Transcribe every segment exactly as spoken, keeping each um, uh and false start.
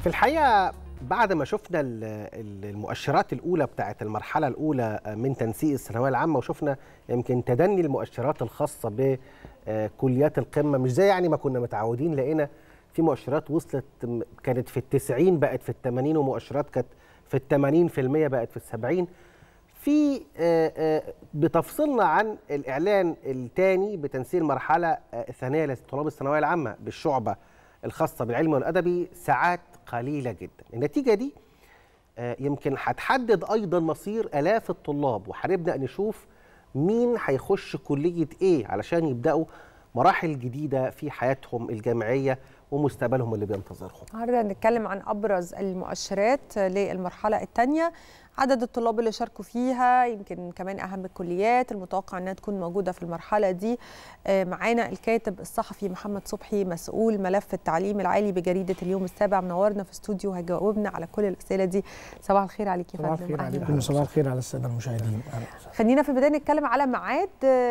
في الحقيقة بعد ما شفنا المؤشرات الأولى بتاعت المرحلة الأولى من تنسيق الثانوية العامة، وشفنا يمكن تدني المؤشرات الخاصة بكليات القمة، مش زي يعني ما كنا متعودين. لقينا في مؤشرات وصلت كانت في التسعين بقت في الثمانين، ومؤشرات كانت في الثمانين في المية بقت في السبعين. في بتفصلنا عن الإعلان الثاني بتنسيق المرحلة الثانية لطلاب الثانوية العامة بالشعبة الخاصة بالعلم والأدبي ساعات قليلة جدا. النتيجة دي يمكن هتحدد أيضا مصير آلاف الطلاب، وهنبدأ نشوف مين هيخش كلية إيه علشان يبدأوا مراحل جديدة في حياتهم الجامعية ومستقبلهم اللي بينتظرهم. النهارده هنتكلم عن أبرز المؤشرات للمرحلة الثانية، عدد الطلاب اللي شاركوا فيها، يمكن كمان أهم الكليات المتوقع أنها تكون موجودة في المرحلة دي. معانا الكاتب الصحفي محمد صبحي مسؤول ملف التعليم العالي بجريدة اليوم السابع، منورنا في استوديو وهيجاوبنا على كل الأسئلة دي. صباح الخير عليك يا فندم. صباح الخير عليكم وصباح الخير على السادة المشاهدين. خلينا في البداية نتكلم على ميعاد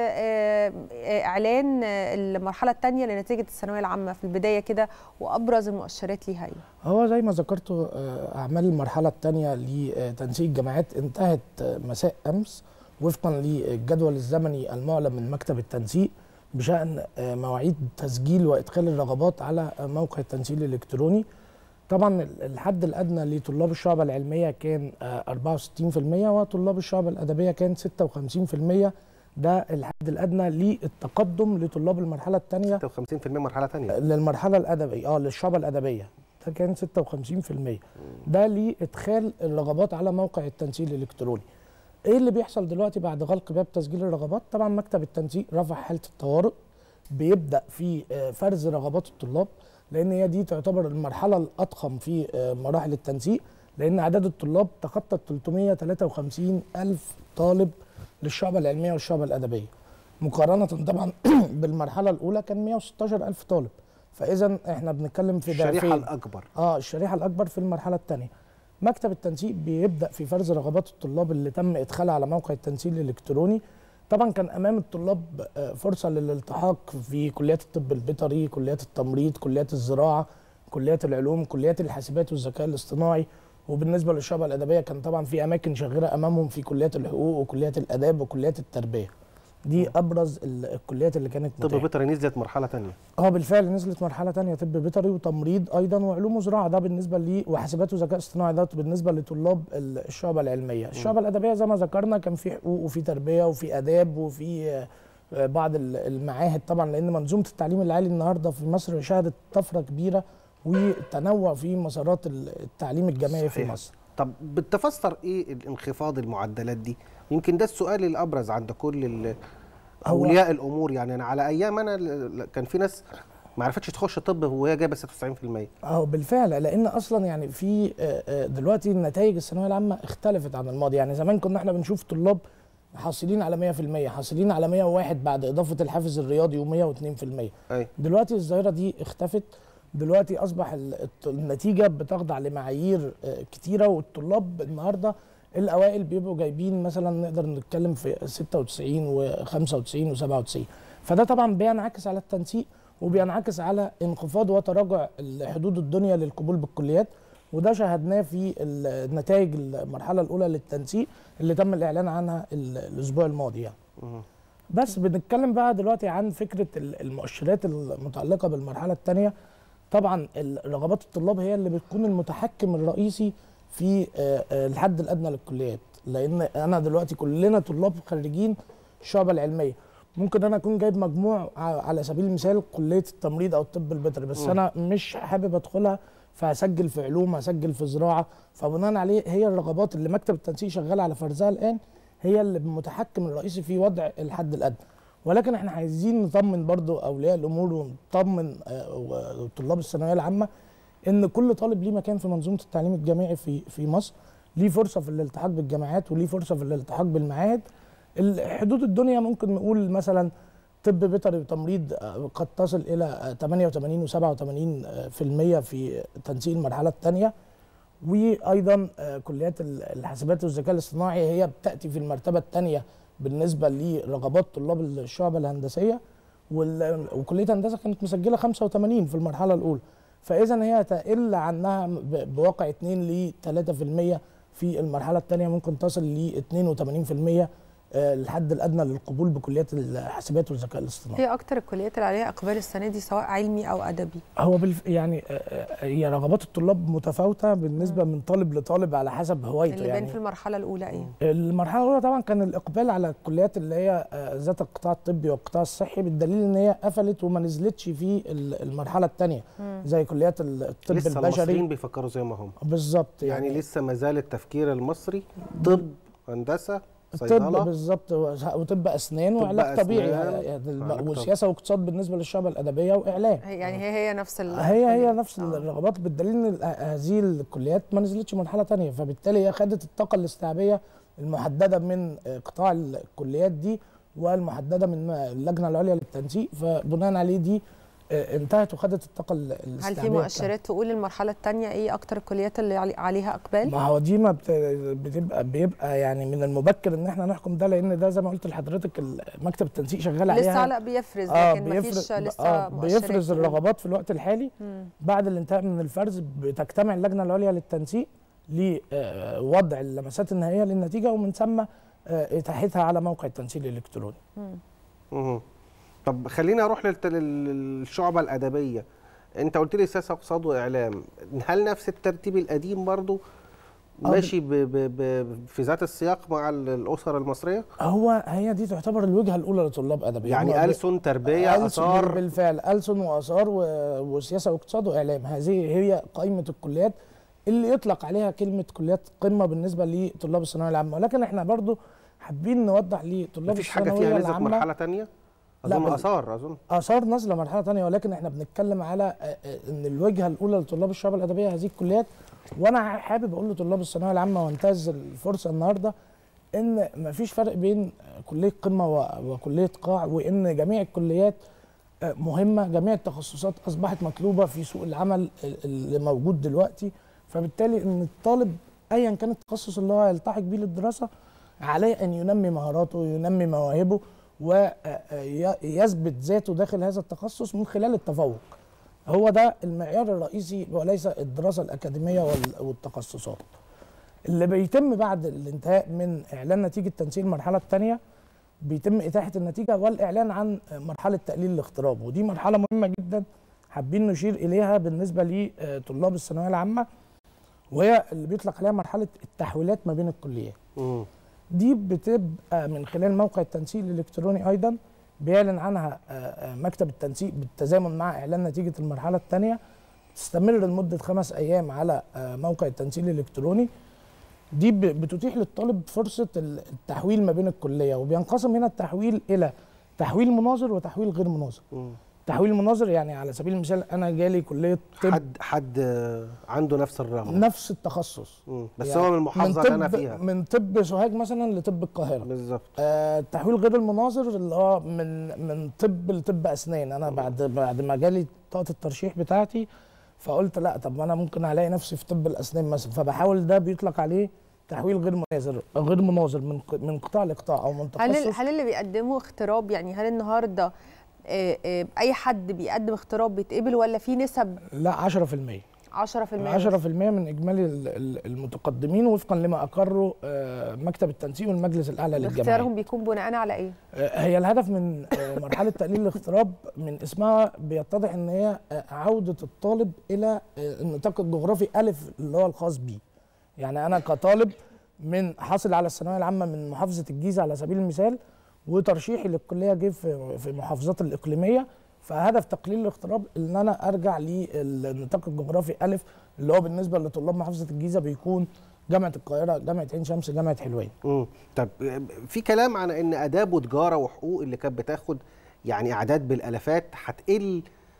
إعلان المرحلة الثانية لنتيجة الثانوية العامة في البداية كده، وأبرز المؤشرات ليها إيه؟ هو زي ما ذكرتوا أعمال المرحلة الثانية لتنسيق الجامعات انتهت مساء أمس وفقا للجدول الزمني المعلن من مكتب التنسيق بشأن مواعيد تسجيل وإدخال الرغبات على موقع التنسيق الإلكتروني. طبعا الحد الأدنى لطلاب الشعبة العلمية كان أربعة وستين في المية وطلاب الشعبة الأدبية كان ستة وخمسين في المية. ده الحد الأدنى للتقدم لطلاب المرحلة الثانية. ستة وخمسين في المية مرحلة ثانية للمرحلة الأدبية اه للشعبة الأدبية ده كان ستة وخمسين في المية. ده لإدخال الرغبات على موقع التنسيق الإلكتروني. ايه اللي بيحصل دلوقتي بعد غلق باب تسجيل الرغبات؟ طبعا مكتب التنسيق رفع حالة الطوارئ، بيبدأ في فرز رغبات الطلاب، لأن هي دي تعتبر المرحلة الأضخم في مراحل التنسيق، لأن عدد الطلاب تخطى ثلاثمائة وثلاثة وخمسين ألف طالب للشعبة العلمية والشعبة الأدبية، مقارنة طبعا بالمرحلة الأولى كان مائة وستة عشر ألف طالب. فإذا احنا بنتكلم في ضعفين. الشريحة الأكبر اه الشريحة الأكبر في المرحلة الثانية. مكتب التنسيق بيبدأ في فرز رغبات الطلاب اللي تم إدخالها على موقع التنسيق الإلكتروني. طبعا كان أمام الطلاب فرصة للالتحاق في كليات الطب البيطري، كليات التمريض، كليات الزراعة، كليات العلوم، كليات الحاسبات والذكاء الاصطناعي. وبالنسبة للشعبة الأدبية كان طبعا في أماكن شاغرة أمامهم في كليات الحقوق وكليات الآداب وكليات التربية. دي ابرز الكليات اللي كانت متاحه. طب بيطري نزلت مرحله ثانيه. اه بالفعل نزلت مرحله ثانيه، طب بيطري وتمريض ايضا وعلوم وزراعه، ده بالنسبه لي، وحاسبات وذكاء اصطناعي ده بالنسبه لطلاب الشعبه العلميه. الشعبه الادبيه زي ما ذكرنا كان في حقوق وفي تربيه وفي اداب وفي بعض المعاهد طبعا، لان منظومه التعليم العالي النهارده في مصر شهدت طفره كبيره وتنوع في مسارات التعليم الجامعي في مصر. طب بتفسر ايه الانخفاض المعدلات دي؟ يمكن ده السؤال الابرز عند كل اولياء الامور. يعني انا على ايام انا كان في ناس ما عرفتش تخش طب وهي جايبه ستة وتسعين في المية. اه بالفعل، لان اصلا يعني في دلوقتي نتائج الثانويه العامه اختلفت عن الماضي. يعني زمان كنا احنا بنشوف طلاب حاصلين على مية في المية، حاصلين على مية وواحد بعد اضافه الحافز الرياضي ومية واثنين في المية. أي. دلوقتي الظاهره دي اختفت. دلوقتي اصبح النتيجه بتخضع لمعايير كتيره، والطلاب النهارده الاوائل بيبقوا جايبين مثلا نقدر نتكلم في ستة وتسعين وخمسة وتسعين وسبعة وتسعين. فده طبعا بينعكس على التنسيق وبينعكس على انخفاض وتراجع حدود الدنيا للقبول بالكليات، وده شاهدناه في النتائج المرحله الاولى للتنسيق اللي تم الاعلان عنها الاسبوع الماضي يعني. بس بنتكلم بقى دلوقتي عن فكره المؤشرات المتعلقه بالمرحله الثانيه. طبعا رغبات الطلاب هي اللي بتكون المتحكم الرئيسي في الحد الادنى للكليات، لان انا دلوقتي كلنا طلاب خريجين الشعبه العلميه، ممكن انا اكون جايب مجموع على سبيل المثال كليه التمريض او الطب البيطري، بس م. انا مش حابب ادخلها، فهسجل في علوم، هسجل في زراعه، فبناء عليه هي الرغبات اللي مكتب التنسيق شغال على فرزها الان هي اللي المتحكم الرئيسي في وضع الحد الادنى. ولكن احنا عايزين نطمن برضو اولياء الامور ونطمن طلاب الثانويه العامه ان كل طالب ليه مكان في منظومه التعليم الجامعي في في مصر، ليه فرصه في الالتحاق بالجامعات وليه فرصه في الالتحاق بالمعاهد. حدود الدنيا ممكن نقول مثلا طب بيطري وتمريض قد تصل الى ثمانية وثمانين وسبعة وثمانين في المية في تنسيق المرحله الثانيه، وايضا كليات الحاسبات والذكاء الاصطناعي هي بتاتي في المرتبه الثانيه بالنسبه لرغبات طلاب الشعبه الهندسيه، وكليه هندسه كانت مسجله خمسة وثمانين في المرحله الاولى. فاذا هي تقل عنها بواقع اتنين ل تلاتة في المية، في المرحله الثانيه ممكن تصل ل اتنين وتمانين في المية الحد الادنى للقبول بكليات الحاسبات والذكاء الاصطناعي. هي اكتر الكليات اللي عليها اقبال السنه دي سواء علمي او ادبي؟ هو بالف... يعني هي رغبات الطلاب متفاوته بالنسبه م. من طالب لطالب على حسب هوايته. اللي يعني بين في المرحله الاولى ايه؟ المرحله الاولى طبعا كان الاقبال على الكليات اللي هي ذات القطاع الطبي والقطاع الصحي، بالدليل ان هي قفلت وما نزلتش في المرحله الثانيه زي كليات الطب لسه البشري. لسه المصريين بيفكروا زي ما هم بالظبط، يعني, يعني لسه ما زال التفكير المصري طب هندسه صيدله طب بالظبط، وطب اسنان وعلاج طبيعي يعني، وسياسه واقتصاد بالنسبه للشعب الادبيه واعلام. يعني هي هي نفس هي هي نفس آه. الرغبات، بالدليل ان هذه الكليات ما نزلتش مرحله ثانيه، فبالتالي هي خدت الطاقه الاستيعابيه المحدده من قطاع الكليات دي والمحدده من اللجنه العليا للتنسيق، فبناء عليه دي انتهت وخدت الطاقه الاستيعابيه. هل في مؤشرات تقول المرحله الثانيه ايه اكتر الكليات اللي عليها اقبال؟ ما هو دي ما بتبقى بيبقى يعني من المبكر ان احنا نحكم ده، لان ده زي ما قلت لحضرتك مكتب التنسيق شغال عليها لسه لا بيفرز، لكن آه ما فيش لسه آه بيفرز الرغبات في الوقت الحالي. مم. بعد الانتهاء من الفرز بتجتمع اللجنه العليا للتنسيق لوضع اللمسات النهائيه للنتيجه، ومن ثم اتاحتها على موقع التنسيق الالكتروني. امم طب خلينا اروح للشعبه الادبيه. انت قلت لي سياسه واقتصاد واعلام، هل نفس الترتيب القديم برضو ماشي ب ب ب في ذات السياق مع الاسر المصريه؟ هو هي دي تعتبر الوجهه الاولى لطلاب ادبي، يعني ألسن تربيه اثار. بالفعل ألسن واثار وسياسه واقتصاد واعلام، هذه هي قائمه الكليات اللي يطلق عليها كلمه كليات قمه بالنسبه لطلاب الثانويه العامه. ولكن احنا برضو حابين نوضح لطلاب الثانويه العامه مفيش حاجه فيها نزلت مرحله ثانيه؟ اظن اثار اظن اثار نازله مرحله ثانيه، ولكن احنا بنتكلم على ان الوجهه الاولى لطلاب الشعب الادبيه هذه الكليات. وانا حابب اقول لطلاب الثانويه العامه وانتهز الفرصه النهارده ان مفيش فرق بين كليه قمه وكليه قاع، وان جميع الكليات مهمه، جميع التخصصات اصبحت مطلوبه في سوق العمل اللي موجود دلوقتي. فبالتالي ان الطالب ايا كان التخصص اللي هو يلتحق بيه للدراسه عليه ان ينمي مهاراته وينمي مواهبه ويثبت ذاته داخل هذا التخصص من خلال التفوق. هو ده المعيار الرئيسي وليس الدراسة الأكاديمية والتخصصات. اللي بيتم بعد الانتهاء من إعلان نتيجة تنسيق المرحلة الثانية بيتم إتاحة النتيجة والإعلان عن مرحلة تقليل الاغتراب، ودي مرحلة مهمة جدا حابين نشير إليها بالنسبة لطلاب الثانوية العامة، وهي اللي بيطلق عليها مرحلة التحويلات ما بين الكليات. م. دي بتبقى من خلال موقع التنسيق الالكتروني ايضا بيعلن عنها مكتب التنسيق بالتزامن مع اعلان نتيجه المرحله الثانيه، تستمر لمده خمس ايام على موقع التنسيق الالكتروني. دي بتتيح للطالب فرصه التحويل ما بين الكليه، وبينقسم هنا التحويل الى تحويل مناظر وتحويل غير مناظر. م. تحويل مناظر يعني على سبيل المثال انا جالي كليه طب، حد حد عنده نفس الرغبه نفس التخصص مم. بس يعني هو من المحافظه اللي انا فيها، من طب سوهاج مثلا لطب القاهره بالظبط. آه التحويل غير المناظر اللي هو من من طب لطب اسنان. انا مم. بعد بعد ما جالي طاقه الترشيح بتاعتي فقلت لا طب انا ممكن الاقي نفسي في طب الاسنان مثلا، فبحاول ده بيطلق عليه تحويل غير مناظر غير مناظر من من قطاع لقطاع او من تخصص. هل هل اللي بيقدموا اغتراب يعني هل النهارده اي حد بيقدم اغتراب بيتقبل ولا في نسب؟ لا عشرة في المية عشرة في المية عشرة في المية من اجمالي المتقدمين وفقا لما اقره مكتب التنسيق والمجلس الاعلى للجامعات. اختيارهم بيكون بناء على ايه؟ هي الهدف من مرحله تقليل الاغتراب من اسمها بيتضح ان هي عوده الطالب الى النطاق الجغرافي الف اللي هو الخاص بيه. يعني انا كطالب من حاصل على الثانويه العامه من محافظه الجيزه على سبيل المثال، وترشيحي للكليه جه في في المحافظات الاقليميه، فهدف تقليل الاغتراب ان انا ارجع للنطاق الجغرافي الف اللي هو بالنسبه لطلاب محافظه الجيزه بيكون جامعه القاهره، جامعه عين شمس، جامعه حلوان. امم طب في كلام عن ان اداب وتجاره وحقوق اللي كانت بتاخد يعني اعداد بالالافات هتقل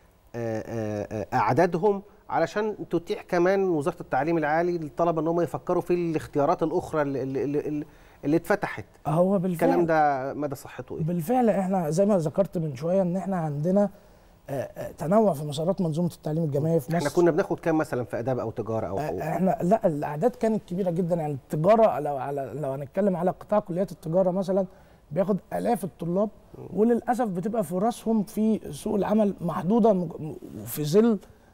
اعدادهم علشان تتيح كمان وزاره التعليم العالي للطلبه ان هم يفكروا في الاختيارات الاخرى اللي, اللي, اللي اتفتحت. هو بالفعل الكلام ده مدى صحته ايه؟ بالفعل احنا زي ما ذكرت من شويه ان احنا عندنا تنوع في مسارات منظومه التعليم الجامعي في مصر. احنا كنا بناخد كام مثلا في اداب او تجاره او حقوق؟ احنا لا الاعداد كانت كبيره جدا. يعني التجاره لو على لو هنتكلم على قطاع كليات التجاره مثلا بياخد الاف الطلاب، وللاسف بتبقى فرصهم في سوق العمل محدوده في ظل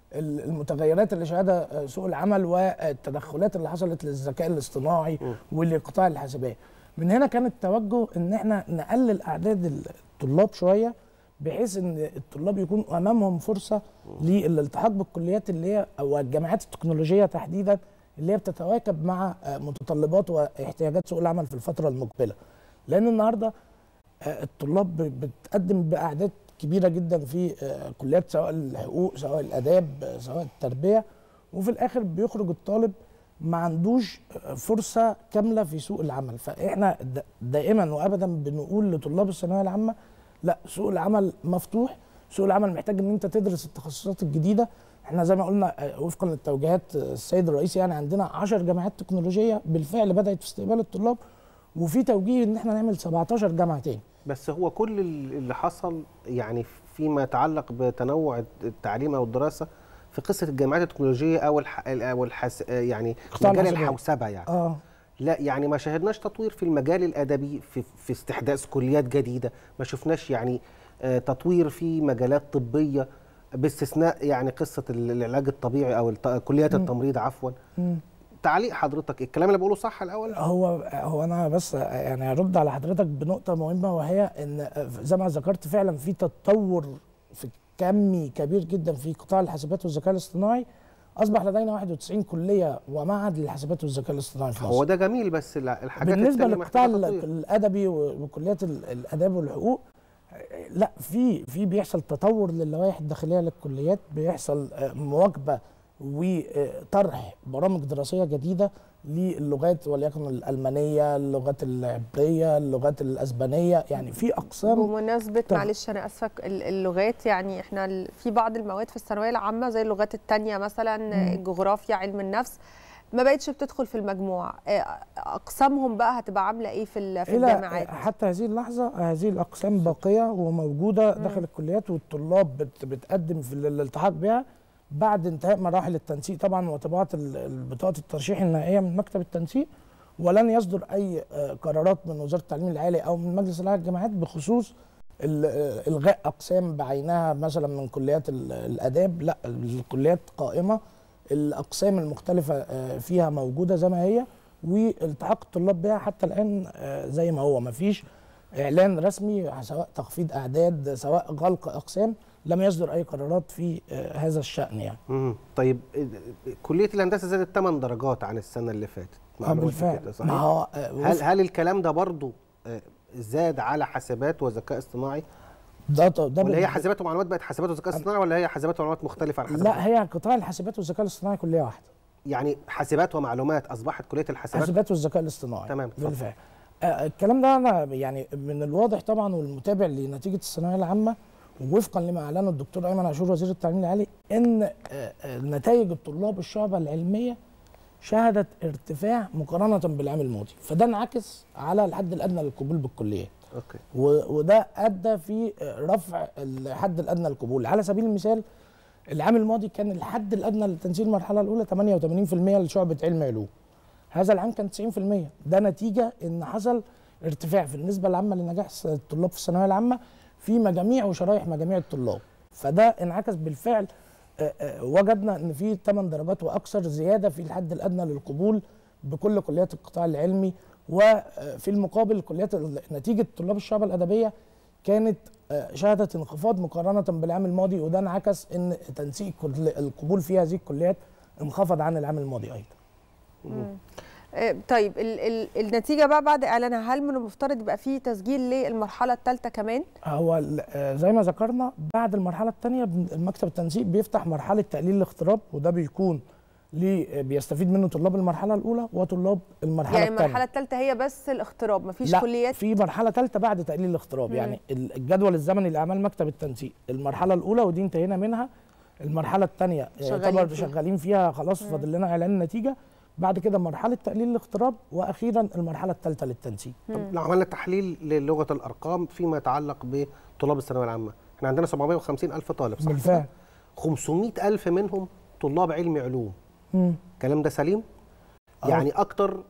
المتغيرات اللي شهدها سوق العمل والتدخلات اللي حصلت للذكاء الاصطناعي ولقطاع الحاسبات. من هنا كان التوجه ان احنا نقلل اعداد الطلاب شويه، بحيث ان الطلاب يكون امامهم فرصه للالتحاق بالكليات اللي هي او الجامعات التكنولوجيه تحديدا اللي هي بتتواكب مع متطلبات واحتياجات سوق العمل في الفتره المقبله. لان النهارده الطلاب بتقدم باعداد كبيره جدا في كليات سواء الحقوق سواء الاداب سواء التربيه، وفي الاخر بيخرج الطالب ما عندوش فرصه كامله في سوق العمل. فاحنا دائما وابدا بنقول لطلاب الثانويه العامه لا، سوق العمل مفتوح، سوق العمل محتاج ان انت تدرس التخصصات الجديده. احنا زي ما قلنا وفقا للتوجيهات السيد الرئيس يعني عندنا عشر جامعات تكنولوجيه بالفعل بدات في استقبال الطلاب، وفي توجيه ان احنا نعمل سبعتاشر جامعه تاني. بس هو كل اللي حصل يعني فيما يتعلق بتنوع التعليم او الدراسه في قصه الجامعات التكنولوجيه او الح... او الحس... يعني مجال الحوسبه يعني اه لا يعني ما شاهدناش تطوير في المجال الادبي في في استحداث كليات جديده، ما شفناش يعني آه تطوير في مجالات طبيه باستثناء يعني قصه العلاج الطبيعي او الت... كليات التمريض عفوا. م. تعليق حضرتك الكلام اللي بقوله صح الاول؟ هو هو انا بس يعني هرد على حضرتك بنقطه مهمه، وهي ان زي ما ذكرت فعلا في تطور في كمي كبير جدا في قطاع الحاسبات والذكاء الاصطناعي. اصبح لدينا واحد وتسعين كليه ومعهد للحاسبات والذكاء الاصطناعي في مصر. هو ده جميل، بس الحاجات بالنسبه للقطاع الادبي وكليات الاداب والحقوق لا، في في بيحصل تطور للوائح الداخليه للكليات، بيحصل مواكبه وطرح برامج دراسيه جديده للغات وليكن الالمانيه، اللغات العبريه، اللغات الاسبانيه، يعني في اقسام. بمناسبه معلش انا اسفه اللغات، يعني احنا في بعض المواد في الثانويه العامه زي اللغات الثانيه مثلا م. الجغرافيا، علم النفس، ما بقتش بتدخل في المجموع. اقسامهم بقى هتبقى عامله ايه في في الجامعات؟ حتى هذه اللحظه هذه الاقسام باقيه وموجوده م. داخل الكليات، والطلاب بتقدم في الالتحاق بها بعد انتهاء مراحل التنسيق طبعا وطباعه بطاقه الترشيح النهائيه من مكتب التنسيق. ولن يصدر اي قرارات من وزاره التعليم العالي او من مجلس الاعلى للجامعات بخصوص الغاء اقسام بعينها مثلا من كليات الاداب. لا، الكليات قائمه، الاقسام المختلفه فيها موجوده زي ما هي، والتحاق الطلاب بها حتى الان زي ما هو. ما فيش اعلان رسمي سواء تخفيض اعداد سواء غلق اقسام، لم يصدر اي قرارات في هذا الشأن يعني. امم طيب كليه الهندسه زادت ثمان درجات عن السنه اللي فاتت. اه بالفعل. ما هو هل هل الكلام ده برضو زاد على حاسبات وذكاء اصطناعي؟ ده ده ولا هي حاسبات ومعلومات بقت حاسبات وذكاء اصطناعي، ولا هي حاسبات ومعلومات مختلفه عن حاسبات؟ لا، هي قطاع الحاسبات والذكاء الاصطناعي كليه واحده. يعني حاسبات ومعلومات اصبحت كليه الحاسبات حاسبات والذكاء الاصطناعي. تمام بالفعل. آه الكلام ده انا يعني من الواضح طبعا والمتابع لنتيجه الثانويه العامه ووفقا لما اعلنه الدكتور ايمن عاشور وزير التعليم العالي ان آه آه نتائج الطلاب الشعبه العلميه شهدت ارتفاع مقارنه بالعام الماضي، فده انعكس على الحد الادنى للقبول بالكليات. اوكي. وده ادى في رفع الحد الادنى للقبول. على سبيل المثال العام الماضي كان الحد الادنى لتنسيق المرحله الاولى ثمانية وثمانين بالمئة لشعبه علم علوم. هذا العام كان تسعين بالمئة، ده نتيجه ان حصل ارتفاع في النسبه العامه لنجاح الطلاب في الثانويه العامه في مجاميع وشرائح مجاميع الطلاب، فده انعكس بالفعل. وجدنا ان في ثمان درجات واكثر زياده في الحد الادنى للقبول بكل كليات القطاع العلمي. وفي المقابل كليات نتيجه طلاب الشعبه الادبيه كانت شهدت انخفاض مقارنه بالعام الماضي، وده انعكس ان تنسيق القبول في هذه الكليات انخفض عن العام الماضي ايضا. مم. طيب ال ال النتيجه بقى بعد اعلانها، هل من المفترض يبقى في تسجيل للمرحله الثالثه كمان؟ هو زي ما ذكرنا بعد المرحله الثانيه مكتب التنسيق بيفتح مرحله تقليل الاغتراب، وده بيكون ليه بيستفيد منه طلاب المرحله الاولى وطلاب المرحله الثانيه. يعني المرحله الثالثه هي بس الاغتراب، مفيش لا كليات؟ في مرحله ثالثه بعد تقليل الاغتراب. يعني الجدول الزمني لاعمال مكتب التنسيق المرحله الاولى ودي انتهينا منها، المرحله الثانيه يعتبر شغالين فيها خلاص، فاضل لنا اعلان النتيجه. بعد كده مرحله تقليل الاغتراب، واخيرا المرحله الثالثه للتنسيق. طب لو عملنا تحليل للغه الارقام فيما يتعلق بطلاب الثانويه العامه، احنا عندنا سبعمئة وخمسين ألف طالب صح؟ بالفعل. خمسمئة ألف منهم طلاب علم علوم. امم الكلام ده سليم؟ يعني اكتر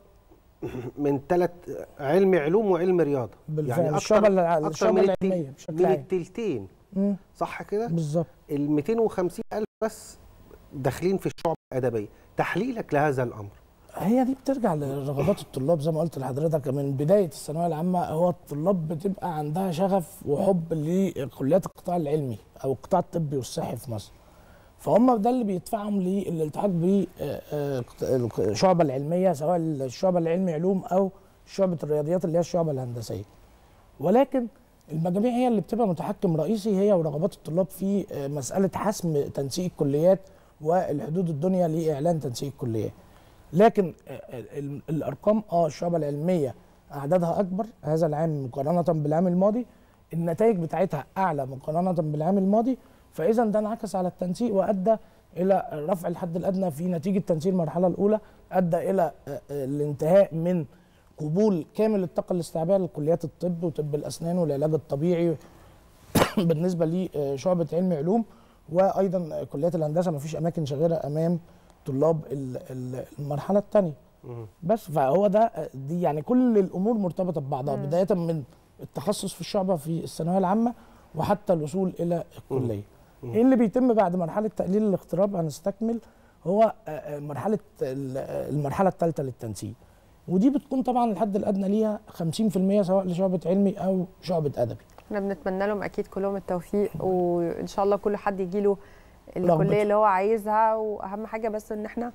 من ثلاث علم علوم وعلم رياضه. بالفعل. يعني الشعبه اكتر من العلميه بشكل عام من الثلثين. صح كده؟ بالظبط. ال مئتين وخمسين ألف بس داخلين في الشعب الادبيه، تحليلك لهذا الامر؟ هي دي بترجع لرغبات الطلاب زي ما قلت لحضرتك من بدايه الثانويه العامه. هو الطلاب بتبقى عندها شغف وحب لكليات القطاع العلمي او القطاع الطبي والصحي في مصر، فهم ده اللي بيدفعهم للالتحاق بالشعبه العلميه، سواء الشعبه العلمي علوم او شعبه الرياضيات اللي هي الشعبه الهندسيه. ولكن المجاميع هي اللي بتبقى متحكم رئيسي، هي ورغبات الطلاب في مساله حسم تنسيق الكليات والحدود الدنيا لاعلان تنسيق الكليات. لكن الارقام اه الشعبه العلميه اعدادها اكبر هذا العام مقارنه بالعام الماضي، النتائج بتاعتها اعلى مقارنه بالعام الماضي، فاذا ده انعكس على التنسيق وادى الى رفع الحد الادنى في نتيجه تنسيق المرحله الاولى، ادى الى الانتهاء من قبول كامل الطاقه الاستيعابيه لكليات الطب وطب الاسنان والعلاج الطبيعي بالنسبه لشعبه علم علوم، وايضا كليات الهندسه ما فيش اماكن شاغره امام طلاب المرحله الثانيه. بس فهو ده دي يعني كل الامور مرتبطه ببعضها، بدايه من التخصص في الشعبه في الثانويه العامه وحتى الوصول الى الكليه. ايه اللي بيتم بعد مرحله تقليل الاغتراب؟ هنستكمل هو مرحله المرحله الثالثه للتنسيق، ودي بتكون طبعا الحد الادنى ليها خمسين في المية سواء لشعبه علمي او شعبه ادبي. احنا بنتمنى لهم اكيد كلهم التوفيق، وان شاء الله كل حد يجي له الكليه اللي هو عايزها، واهم حاجه بس ان احنا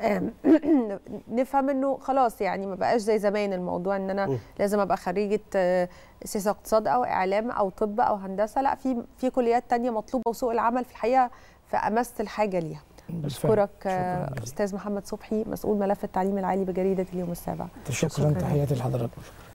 نفهم انه خلاص يعني ما بقاش زي زمان الموضوع ان انا لازم ابقى خريجه سياسه اقتصاد او اعلام او طب او هندسه، لا في في كليات تانية مطلوبه وسوق العمل في الحقيقه في امس الحاجه ليها. بشكرك استاذ محمد صبحي مسؤول ملف التعليم العالي بجريده اليوم السابع. شكرا, شكرا. تحياتي لحضرتك.